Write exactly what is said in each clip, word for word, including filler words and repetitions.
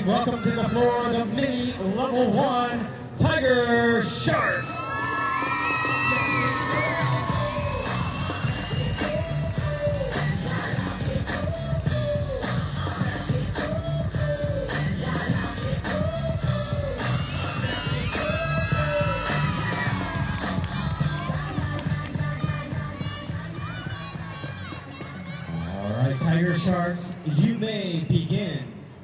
welcome to the floor the mini level one Tiger Sharks. All right, Tiger Sharks, you may begin.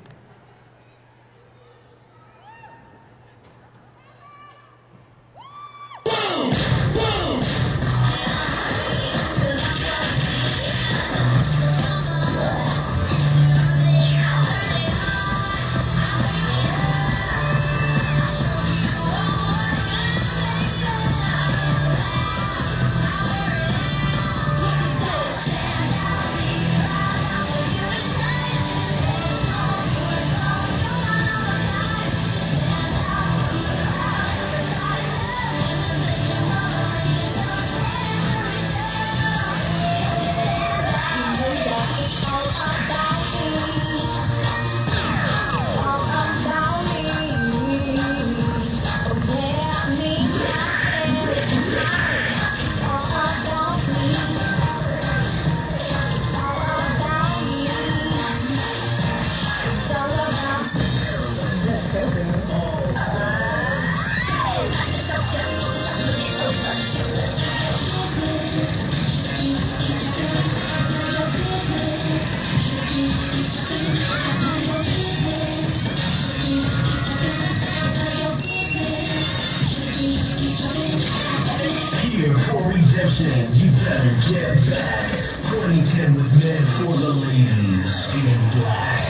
Here for redemption, you better get back. twenty ten was meant for the ladies in black.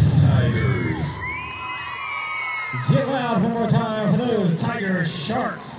Give it out one more time for those Tiger Sharks.